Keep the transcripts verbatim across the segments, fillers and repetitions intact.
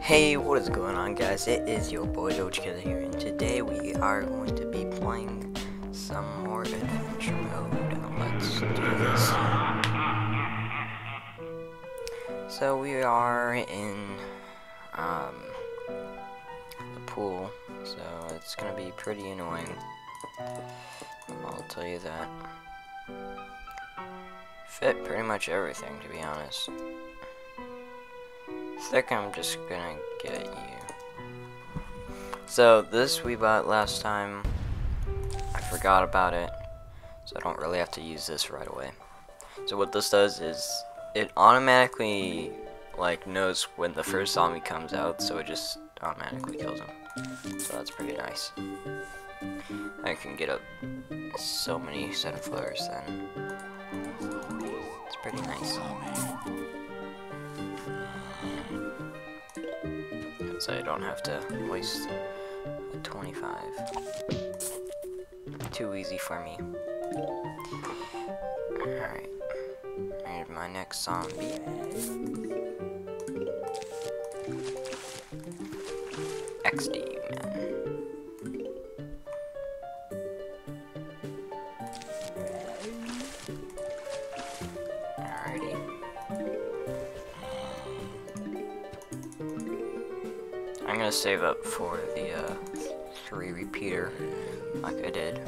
Hey, what is going on, guys? It is your boy Dogekill here, and today we are going to be playing some more adventure mode. Let's do this. So we are in um, the pool, so it's gonna be pretty annoying. I'll tell you that. Fit pretty much everything, to be honest. I think I'm just gonna get you. So this we bought last time. I forgot about it, so I don't really have to use this right away. So what this does is it automatically like knows when the first zombie comes out, so it just automatically kills him. So that's pretty nice. I can get up so many sunflowers then. It's pretty nice. So I don't have to waste a twenty-five. Too easy for me. Alright. Here's my next zombie. X D, man. Alrighty. I'm gonna save up for the uh, three repeater, like I did.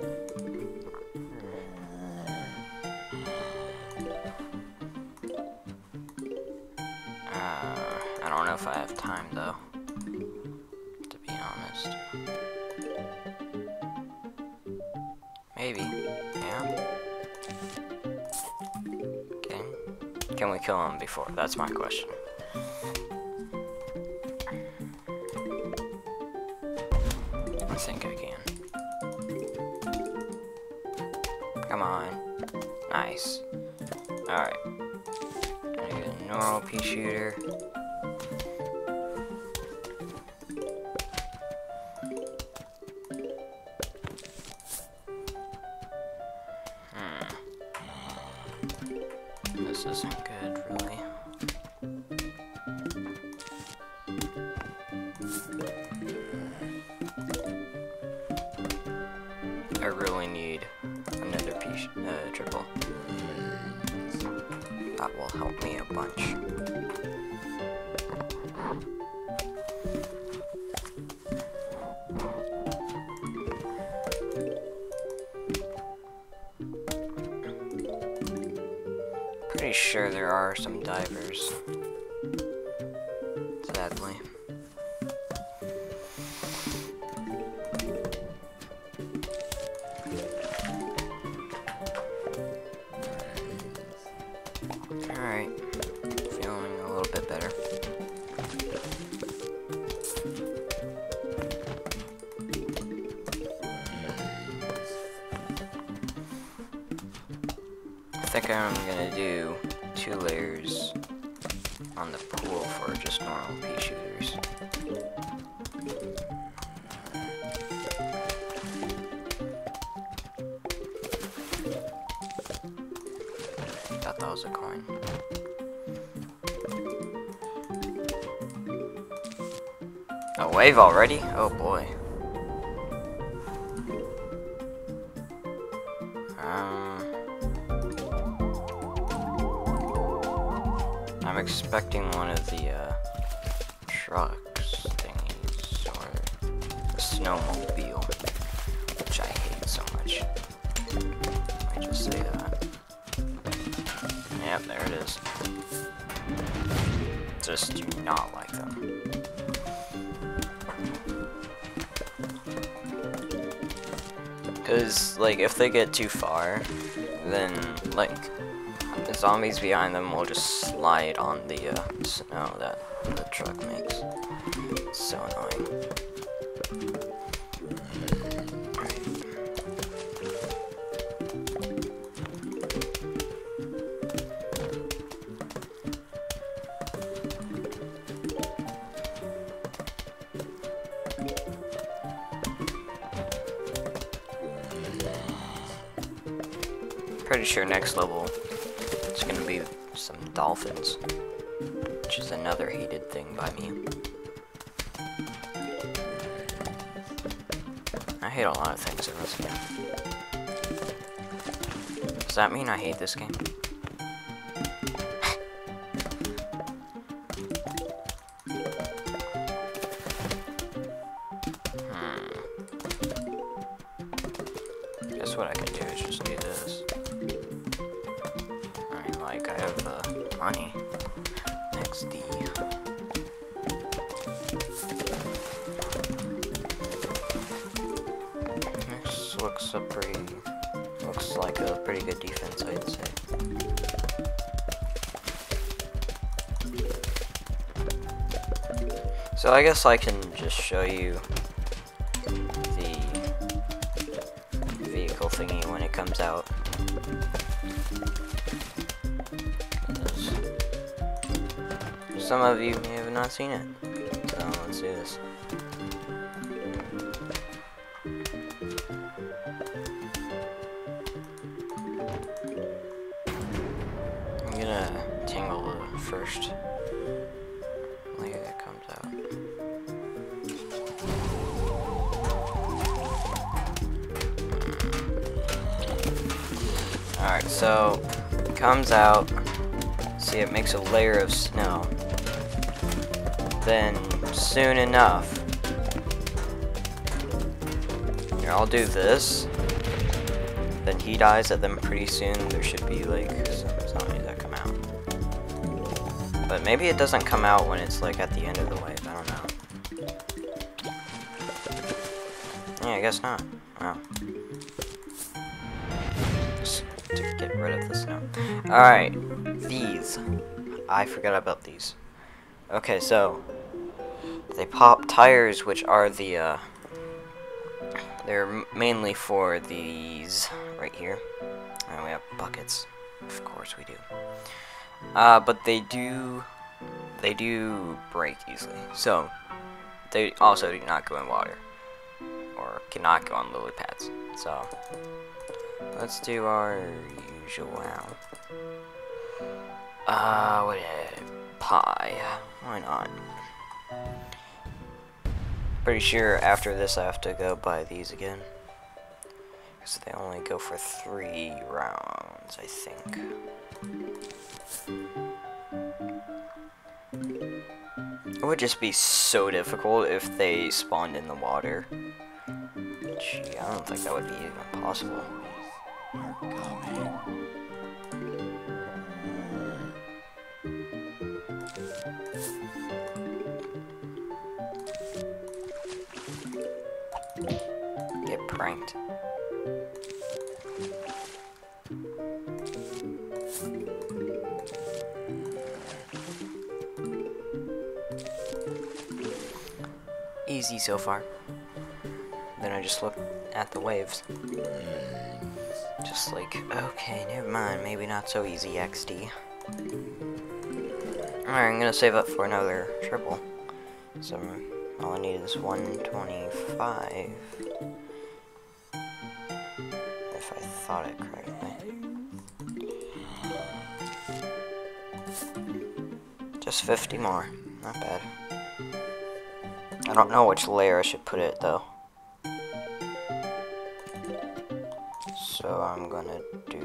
Uh, I don't know if I have time though, to be honest. Maybe, yeah. Okay. Can we kill him before? That's my question. I think I can. Come on. Nice. Alright. I get a normal pea shooter. Hmm. This isn't good, really. I really need another piece, uh, triple. That will help me a bunch. Pretty sure there are some divers. Sadly. Alright, feeling a little bit better. I think I'm gonna do two layers on the pool for just normal pea shooters. Thought that was a coin. A wave already? Oh boy. Um, I'm expecting one of the uh, trucks thingies or a snowmobile, which I hate so much. Let me just say that. Yep, there it is. Just do not like them. Because, like, if they get too far, then, like, the zombies behind them will just slide on the uh, snow that the truck makes. It's so annoying. Pretty sure next level it's gonna be some dolphins. which is another hated thing by me. I hate a lot of things in this game. Does that mean I hate this game? hmm. Guess what I can do is just do this. I mean, like, I have the money. X D. This looks a pretty, looks like a pretty good defense, I'd say. So I guess I can just show you the vehicle thingy when it comes out. Some of you may have not seen it, so let's do this. I'm gonna tangle the first layer that comes out. Alright, so it comes out. See, it makes a layer of snow. Then, soon enough, here, I'll do this, then he dies, and then pretty soon there should be, like, some zombies that come out. But maybe it doesn't come out when it's, like, at the end of the wave, I don't know. Yeah, I guess not. Wow. Just to get rid of the snow. Alright, these. I forgot about these. Okay, so they pop tires, which are the uh, they're mainly for these right here. And we have buckets, of course we do. Uh, but they do they do break easily. So they also do not go in water or cannot go on lily pads. So let's do our usual. Uh, what is it? Pie. Why not? Pretty sure after this I have to go buy these again. Because they only go for three rounds, I think. It would just be so difficult if they spawned in the water. Gee, I don't think that would be even possible. We're coming. Get pranked. Easy so far. Then I just look at the waves. Just like, okay, never mind, maybe not so easy, X D. Alright, I'm gonna save up for another triple. So all I need is one twenty-five. If I thought it correctly. Just fifty more. Not bad. I don't know which layer I should put it though. So I'm gonna do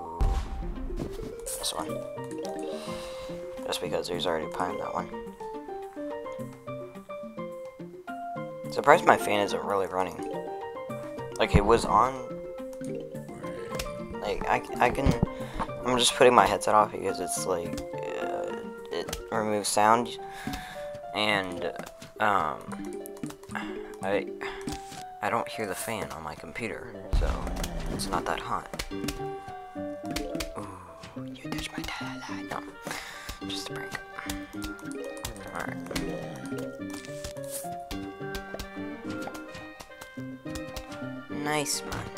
this one. Just because there's already pie in that one. Surprised my fan isn't really running. Like it was on. Like I, I can. I'm just putting my headset off because it's like uh, it removes sound, and um, I I don't hear the fan on my computer, so it's not that hot. Ooh, you touched my ta-la-la. No, just a prank. Alright. Nice, man.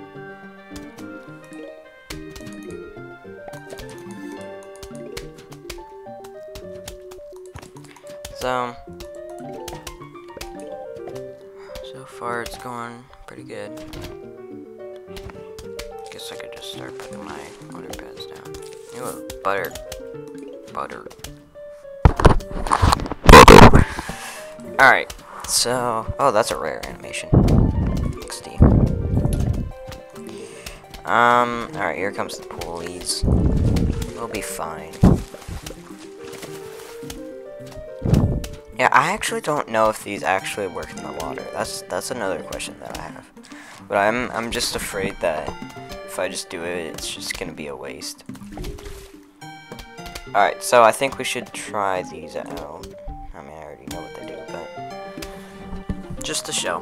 So, so far it's going pretty good. Guess I could just start putting my water pads down. Ooh, butter. Butter. Alright, so... Oh, that's a rare animation. X D. Um, alright, here comes the pulleys. We'll be fine. Yeah, I actually don't know if these actually work in the water. That's that's another question that I have. But I'm I'm just afraid that if I just do it, it's just gonna be a waste. Alright, so I think we should try these out. I mean, I already know what they do, but just to show.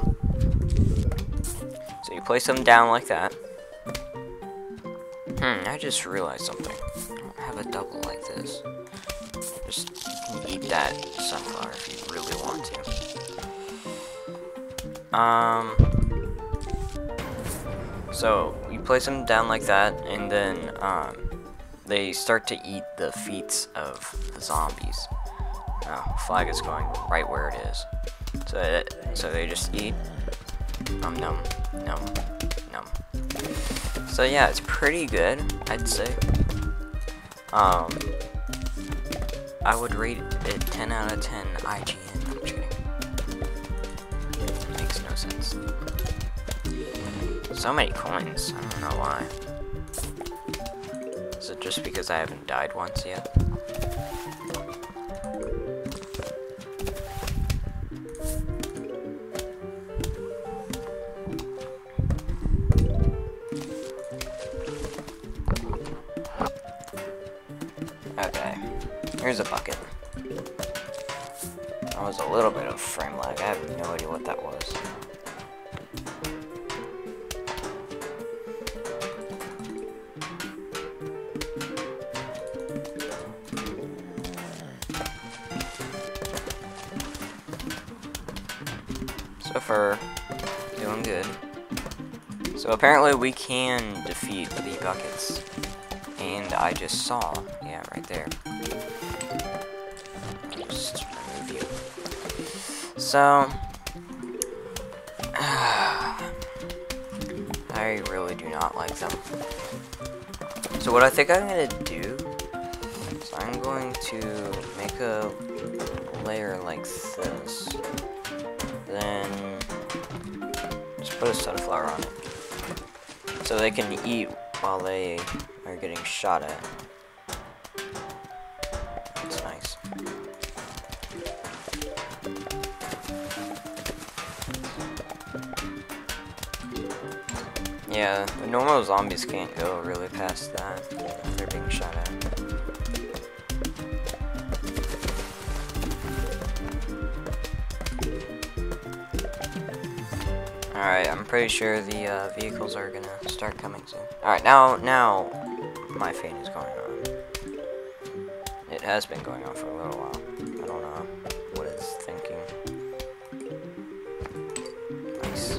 So you place them down like that. Hmm, I just realized something. I don't have a double like this. Just eat that sunflower if you really want to. Um. So you place them down like that, and then um, they start to eat the feet of the zombies. Oh, flag is going right where it is. So it, so they just eat. Um, num, num, num. So yeah, it's pretty good, I'd say. Um, I would rate it ten out of ten I G N. I'm just kidding. It makes no sense. So many coins. I don't know why. Is it just because I haven't died once yet? Okay, here's a bucket. That was a little bit of frame lag. I have no idea what that was. So far, doing good. So apparently we can defeat the buckets. And I just saw, yeah, right there. I'll just remove you. So, I really do not like them. So what I think I'm gonna do is I'm going to make a layer like this. Then just put a sunflower on it. So they can eat while they are getting shot at. That's nice. Yeah, the normal zombies can't go really past that if they're being shot at. Alright, I'm pretty sure the uh, vehicles are gonna start coming soon. Alright, now, now, my fan is going on. It has been going on for a little while. I don't know what it's thinking. Nice.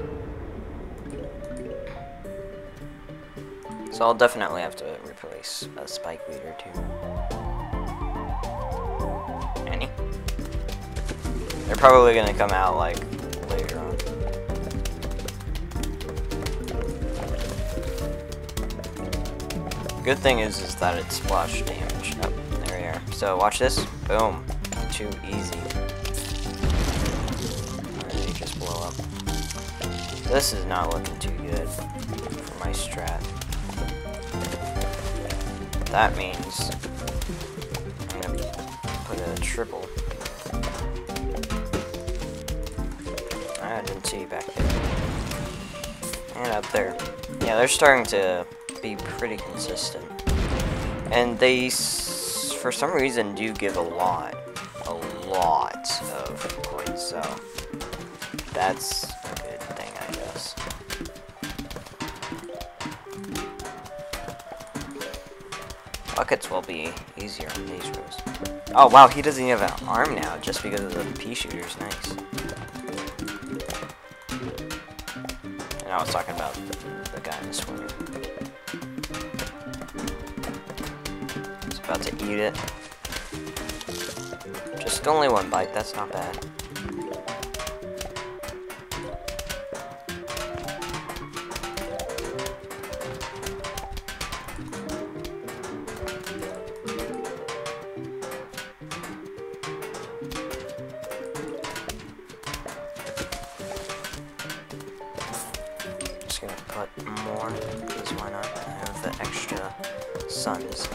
So I'll definitely have to replace a spike weed or two. Any? They're probably gonna come out like later on. Good thing is, is that it's splash damage. Oh, there we are. So watch this. Boom. Too easy. Alright, just blow up. This is not looking too good for my strat. That means I'm gonna put a triple. I didn't see you back there. And up there. Yeah, they're starting to be pretty consistent, and they s for some reason do give a lot a lot of coins, so that's a good thing, I guess. Buckets will be easier on these rows. Oh wow, he doesn't even have an arm now just because of the pea shooters. Nice. And I was talking about the guy in the swimmer. About to eat it. Just only one bite, that's not bad. but more, because why not? I have the extra suns.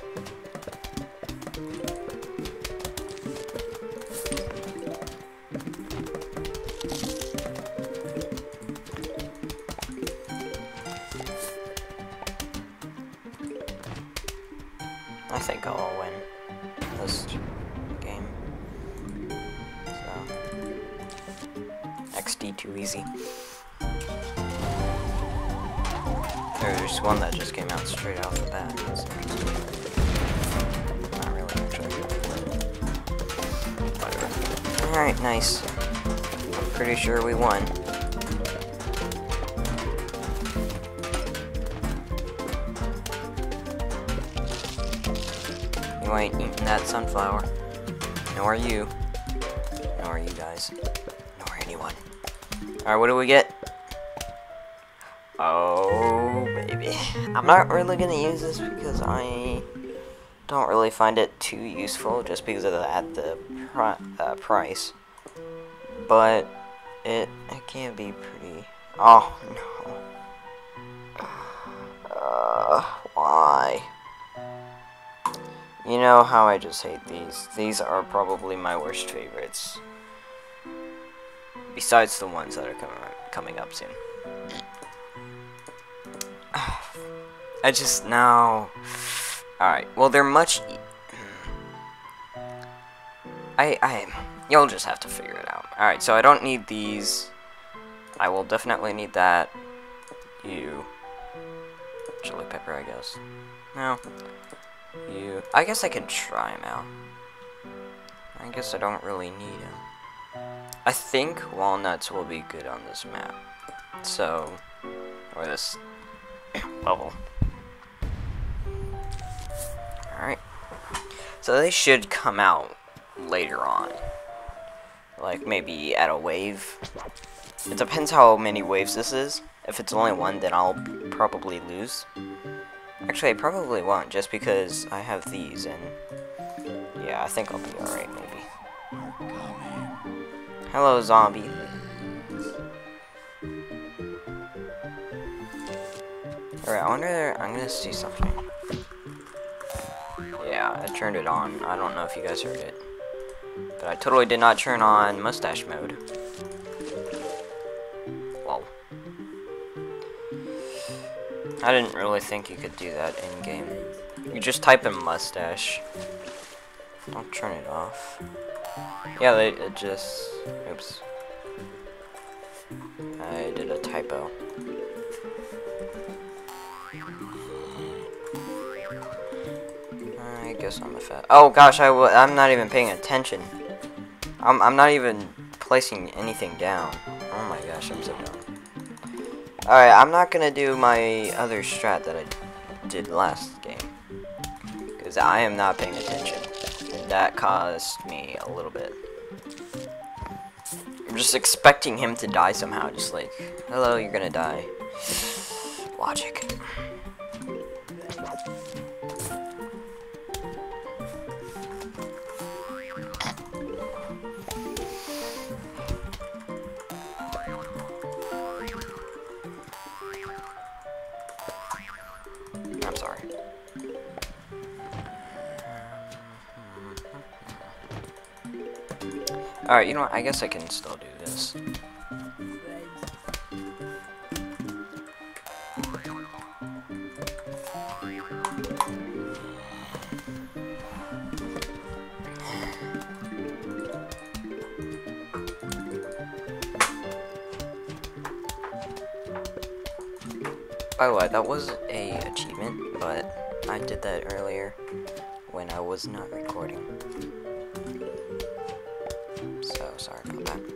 I think I'll win this game. So, X D too easy. There's one that just came out straight off the bat. So not really, actually. Whatever. Alright, nice. I'm pretty sure we won. You ain't eating that sunflower. Nor are you. Nor are you guys. Nor anyone. Alright, what do we get? Oh, baby. I'm not really gonna use this because I don't really find it too useful just because of the, at the pri uh, price. But it, it can be pretty... Oh, no. Uh, why? You know how I just hate these. These are probably my worst favorites. Besides the ones that are coming coming up soon. I just now. Alright, well they're much e I I you'll just have to figure it out. Alright, so I don't need these. I will definitely need that. You chili pepper, I guess. No. You I guess I can try them out. I guess I don't really need them. I think walnuts will be good on this map. So, or this bubble. Alright. So they should come out later on. Like maybe at a wave. It depends how many waves this is. If it's only one, then I'll probably lose. Actually, I probably won't, just because I have these, and yeah, I think I'll be alright, maybe. Hello, zombie. Alright, I wonder, I'm gonna see something. Yeah, I turned it on. I don't know if you guys heard it. But I totally did not turn on mustache mode. Whoa. I didn't really think you could do that in-game. You just type in mustache. Don't turn it off. Yeah, they, it just... Oops. I did a typo. I guess I'm a fat... Oh gosh, I w I'm not even paying attention. I'm, I'm not even placing anything down. Oh my gosh, I'm so dumb. Alright, I'm not gonna do my other strat that I did last game. Because I am not paying attention. And that caused me a little bit. I'm just expecting him to die somehow. Just like, hello, you're gonna die. Logic. I'm sorry. Alright, you know what? I guess I can still do this. By the way, that was a achievement, but I did that earlier when I was not recording. So, sorry about that.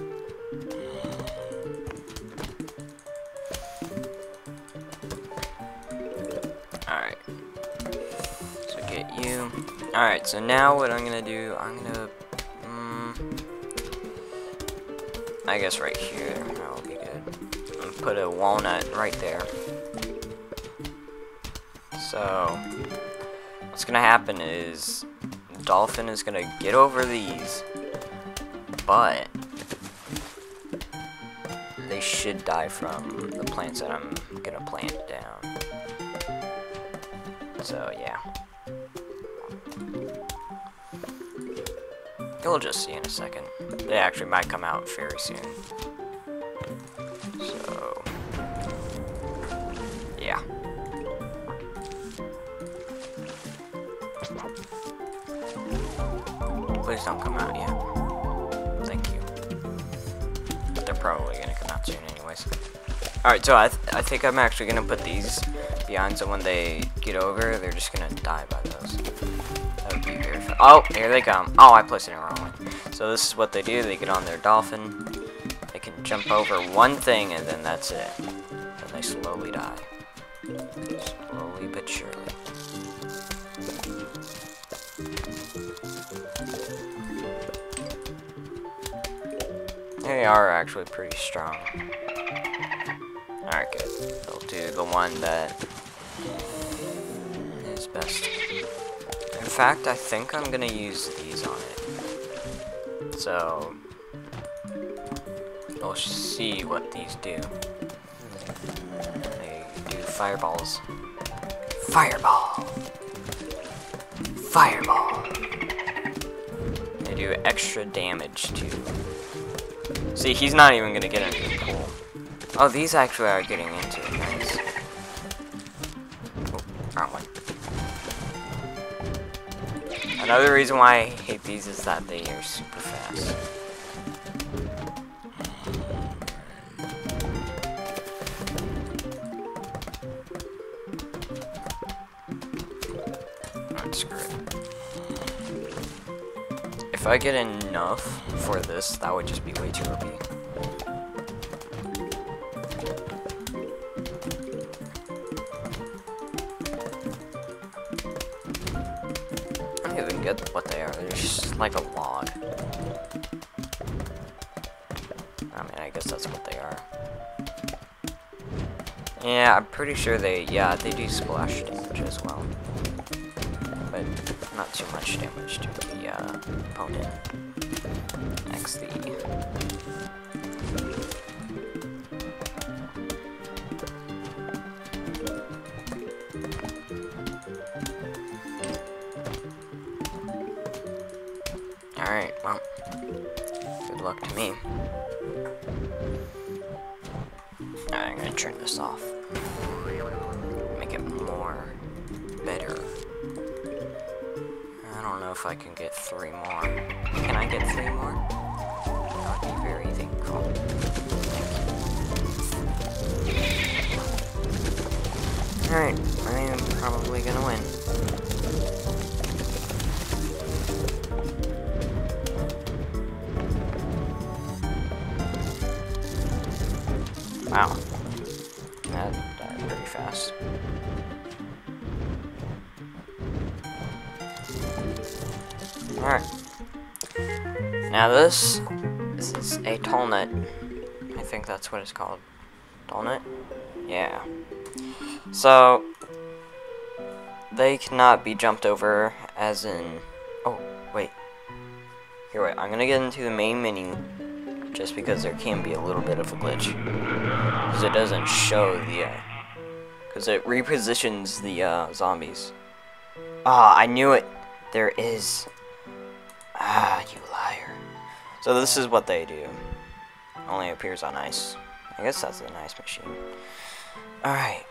Alright. So get you. Alright, so now what I'm gonna do, I'm gonna... Um, I guess right here, that will be good. I'm gonna put a walnut right there. So, what's gonna happen is, Dolphin is gonna get over these, but they they should die from the plants that I'm gonna plant down. So yeah. You'll just see in a second. They actually might come out very soon. So yeah. Please don't come out yet. Thank you. But they're probably gonna come out soon anyways. Alright, so I, th I think I'm actually gonna put these behind, so when they get over, they're just gonna die by those. That would be very fun. Oh, here they come. Oh, I placed it in the wrong one. So this is what they do. They get on their dolphin. They can jump over one thing, and then that's it. And they slowly die. Slowly but surely. They are actually pretty strong. Alright, good. They'll do the one that is best. In fact, I think I'm gonna use these on it. So, we'll see what these do. They do fireballs. Fireball! Fireball! They do extra damage too. See, he's not even gonna get into the pool. Oh, these actually are getting into it, guys. Oh, wrong one. Another reason why I hate these is that they are super fast. Alright, screw it. If I get enough for this, that would just be way too O P. I don't even get what they are. They're just like a log. I mean, I guess that's what they are. Yeah, I'm pretty sure they, yeah, they do splash damage as well. But not too much damage to the uh, opponent. X the. Alright, well, good luck to me. Alright, I'm gonna turn this off. Make it more better. I don't know if I can get three more. Can I get three more? That would be very thankful. Thank you. Alright, I am probably gonna win. Wow. That died pretty fast. Alright. Now this, this is a tall nut. I think that's what it's called. Tall nut? Yeah. So, they cannot be jumped over as in... Oh, wait. Here, wait. I'm gonna get into the main menu just because there can be a little bit of a glitch. Because it doesn't show the... Because uh, it repositions the uh, zombies. Ah, I knew it! There is... Ah, you liar. So this is what they do. Only appears on ice. I guess that's an ice machine. Alright.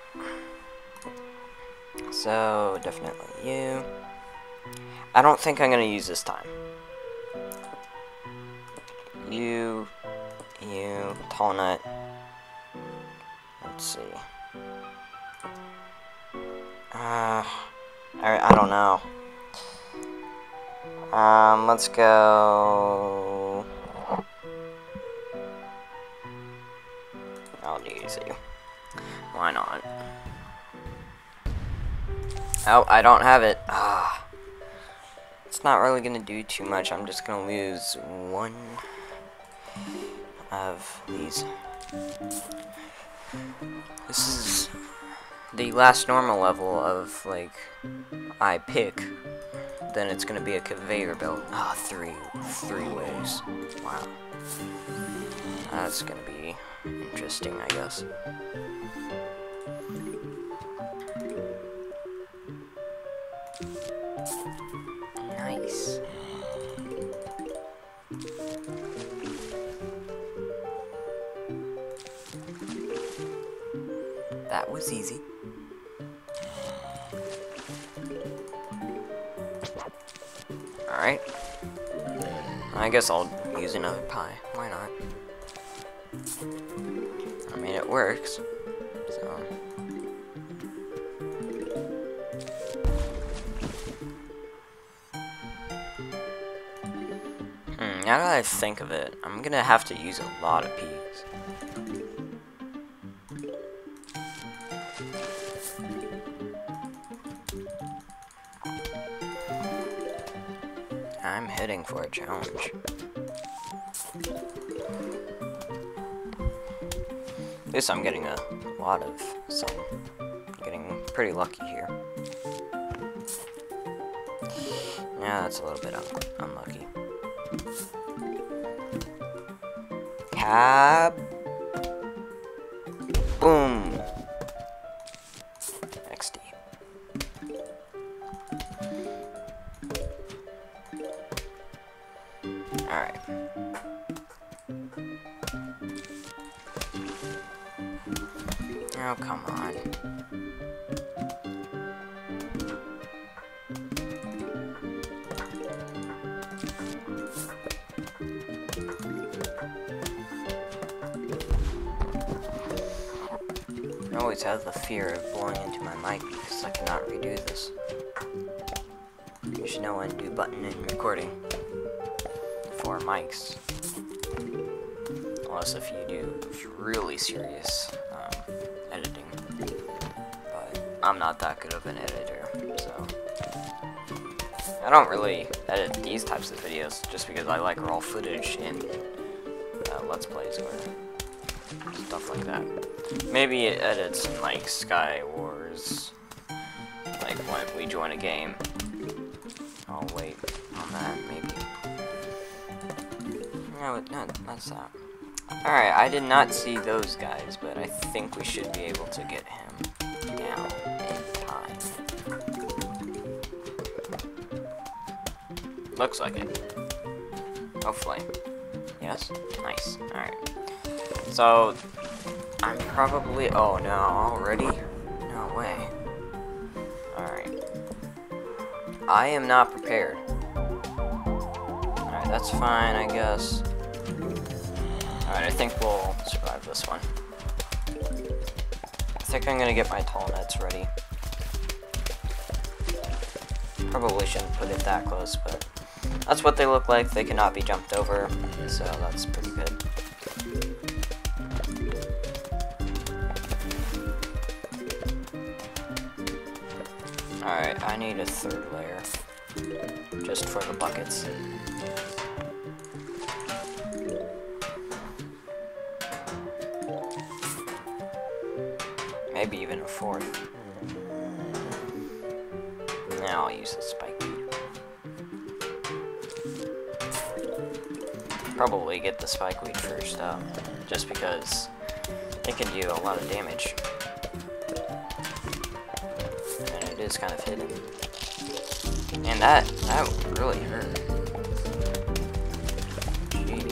So, definitely you. I don't think I'm gonna use this time. You, you, tall nut. Let's see. Uh, I, I don't know. Um, let's go. I'll use you. Why not? Oh, I don't have it. Ah. It's not really gonna do too much. I'm just gonna lose one of these. This is the last normal level of, like, I pick. Then it's gonna be a conveyor belt. Ah, oh, three, three ways. Wow. That's gonna be interesting, I guess. Nice. That was easy. Alright. I guess I'll use another pie. Why not? I mean, it works. So. Hmm, now that I think of it, I'm gonna have to use a lot of peas. I'm heading for a challenge. At least I'm getting a lot of some. I'm getting pretty lucky here. Yeah, that's a little bit un unlucky. Cab. Boom. X D. Alright. Oh, come on. I always have the fear of blowing into my mic because I cannot redo this. There's no undo button in recording for mics. Unless if you do really serious um, editing. But I'm not that good of an editor, so I don't really edit these types of videos just because I like raw footage in uh, Let's Plays or stuff like that. Maybe it edits in like Sky Wars, like when we join a game. I'll wait on that, maybe. No, no, that's that. Alright, I did not see those guys, but I think we should be able to get him down in time. Looks like it. Hopefully. Yes? Nice. Alright. So, I'm probably... Oh, no, already? No way. Alright. I am not prepared. Alright, that's fine, I guess. Alright, I think we'll survive this one. I think I'm gonna get my tall nets ready. Probably shouldn't put it that close, but that's what they look like. They cannot be jumped over, so that's pretty good. Alright, I need a third layer, just for the buckets. Maybe even a fourth. Now I'll use the spike weed. Probably get the spike weed first up, just because it can do a lot of damage. And it is kind of hidden. And that, that really hurt. Gee.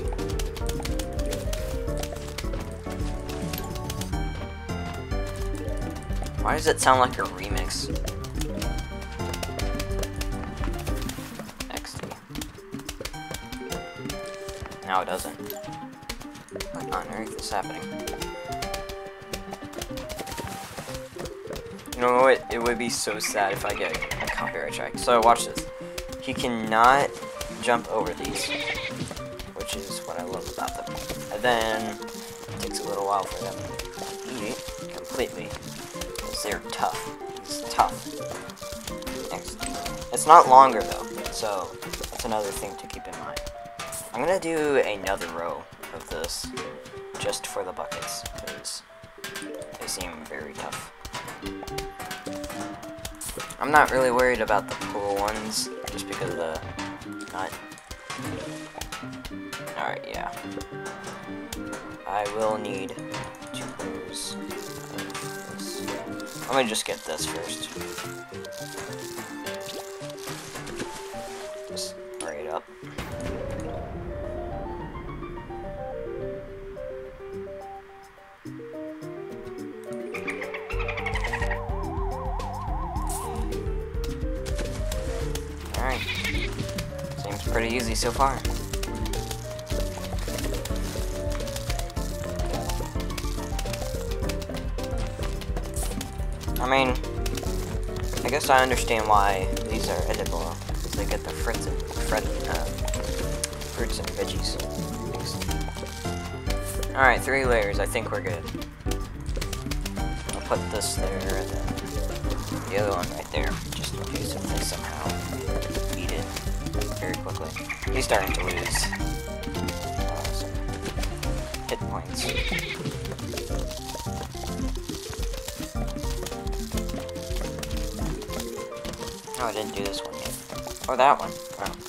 Why does it sound like a remix? X D. Now it doesn't. What on earth is happening? You know what? It would be so sad if I get a copyright strike. So watch this. He cannot jump over these, which is what I love about them. And then it takes a little while for them to eat it completely. They're tough. It's tough. Next. It's not longer though, so that's another thing to keep in mind. I'm gonna do another row of this just for the buckets, because they seem very tough. I'm not really worried about the pool ones, just because of the nut. Alright, yeah. I will need two layers of this. Let me just get this first. Just hurry it up. Alright. Seems pretty easy so far. I mean, I guess I understand why these are edible, because they get the fruits and, fret, uh, fruits and veggies. Alright, three layers, I think we're good. I'll put this there, and then the other one right there, just in case if they somehow eat it very quickly. He's starting to lose uh, some hit points. Oh, I didn't do this one yet. Oh, that one.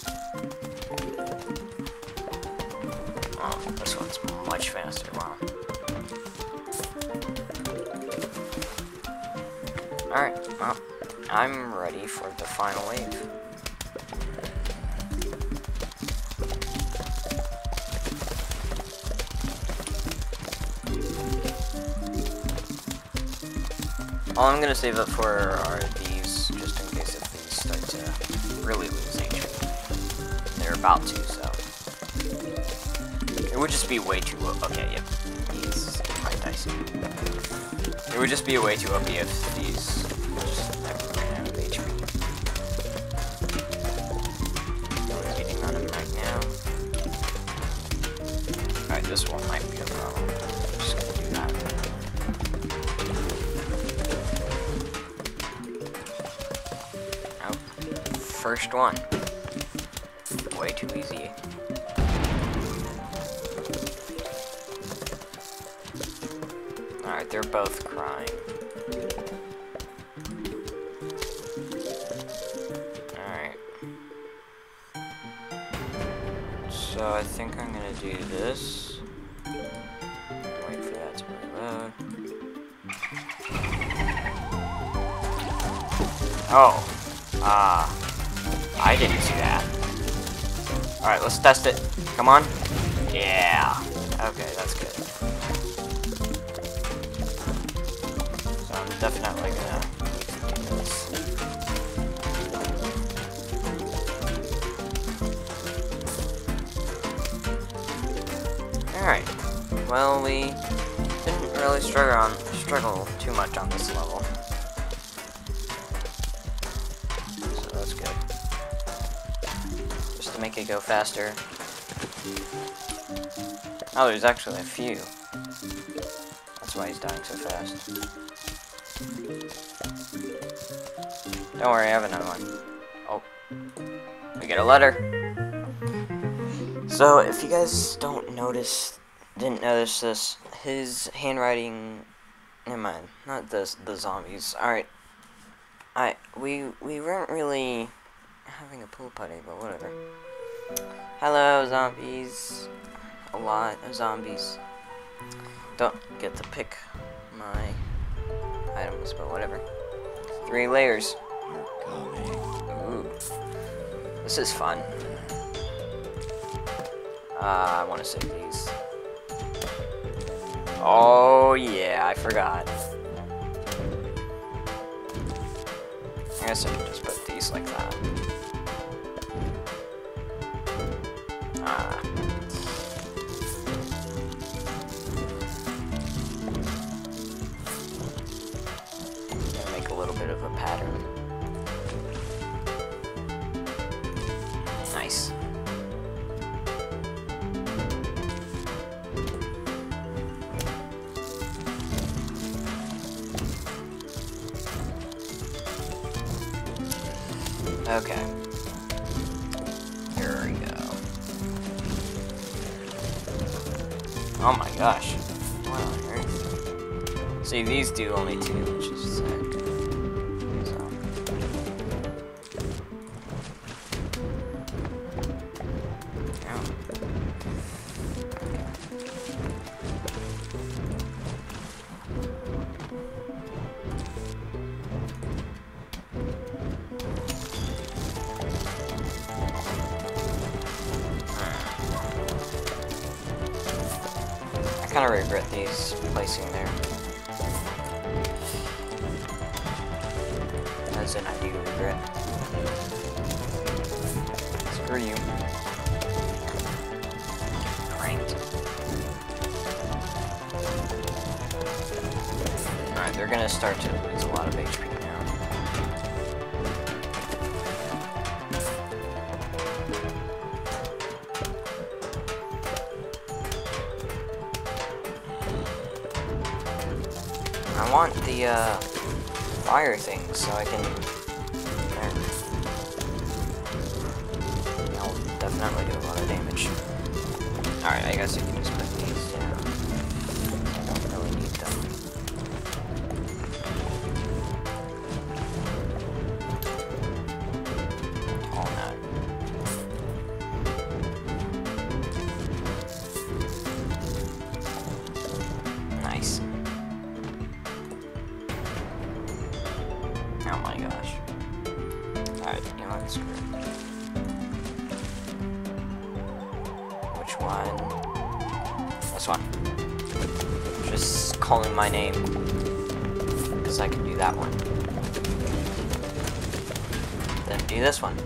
Oh. Oh, this one's much faster. Wow. Alright, well, I'm ready for the final wave. All I'm gonna save up for are these, just in case if these start to really lose H P. They're about to, so. It would just be way too low. Okay, yep. These my dice. It would just be way too O P if these just never ran out of H P. I'm beating on them right now. Alright, this one might be a problem. I'm just gonna do that. First one. Way too easy. Alright, they're both crying. Alright. So I think I'm gonna do this. Wait for that to reload. Oh. Ah. I didn't see that. Alright, let's test it. Come on. Yeah. Okay, that's good. So I'm definitely gonna do this. Alright. Well, we didn't really struggle on struggle too much on this level. To make it go faster. Oh, there's actually a few. That's why he's dying so fast. Don't worry, I have another one. Oh. We get a letter. So, if you guys don't notice, didn't notice this, his handwriting, never mind, not the, the zombies. Alright. I, we, we weren't really having a pool party, but whatever. Hello, zombies. A lot of zombies. Don't get to pick my items, but whatever. Three layers. Ooh. This is fun. Uh, I want to save these. Oh, yeah, I forgot. I guess I can just put these like that. Ah. Gonna make a little bit of a pattern. Nice. Okay. Here we go. Oh my gosh. What on earth? See, these do only two, which is sick. So. Oh. kind of regret these placing there. As in, I do regret. Screw you. Pranked. Alright, they're gonna start to lose a lot of H P now. I want the uh, fire thing so I can. There. I'll definitely do a lot of damage. Alright, I guess I can just put these down. I don't really need them. All that. Nice. Oh my gosh. Alright, you know what, screw it. Which one? This one. Just calling my name. Because I can do that one. Then do this one.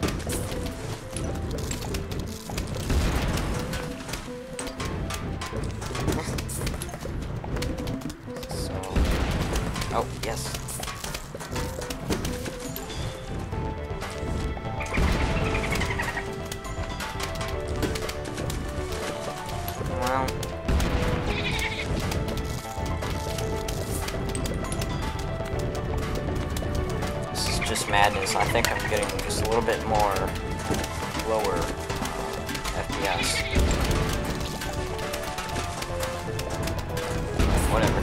So... Oh, yes. Well, this is just madness. I think I'm getting just a little bit more lower uh, F P S. Whatever.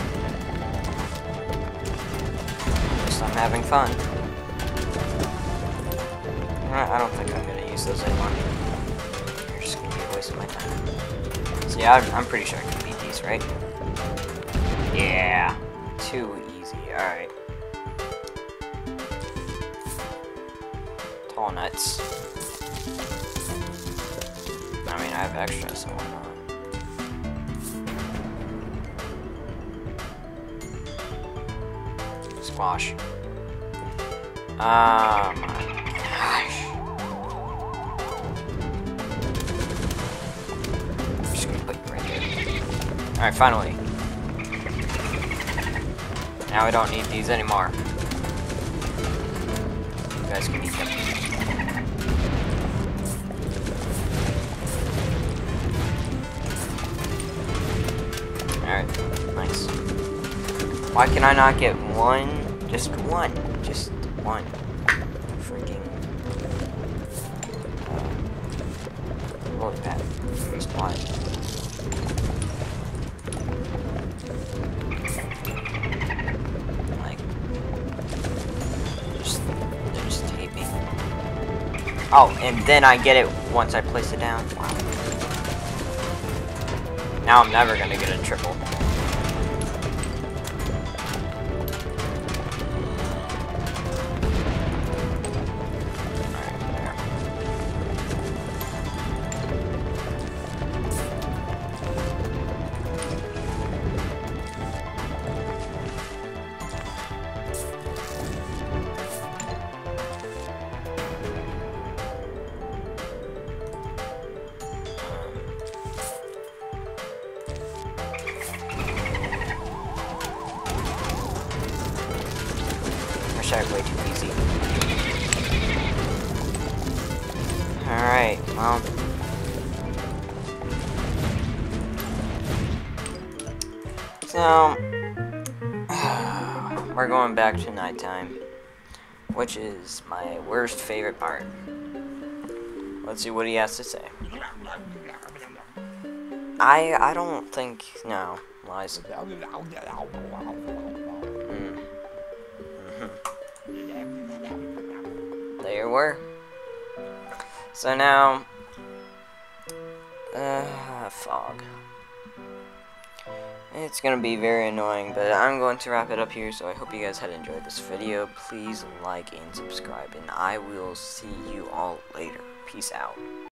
At least I'm having fun. I don't think I'm gonna use those anymore. They're just gonna be a waste of my time. So yeah, I'm, I'm pretty sure I can beat these, right? Yeah, too easy. All right. Tall nuts. I mean, I have extra, so why not? Squash. Oh my gosh. I'm just gonna put you right there. Alright, finally. Now I don't need these anymore. You guys can eat them. Alright, nice. Why can I not get one? Just one. Just one. Freaking. Uh, lily pad. Just one. Like. Just. They're just taping. Oh, and then I get it once I place it down. Wow. Now I'm never gonna get a triple. Way too easy. Alright, well. So, we're going back to nighttime, which is my worst favorite part. Let's see what he has to say. I I don't think, no, lies. Mm. There you were. So now, uh, fog. It's gonna be very annoying, but I'm going to wrap it up here. So I hope you guys had enjoyed this video. Please like and subscribe, and I will see you all later. Peace out.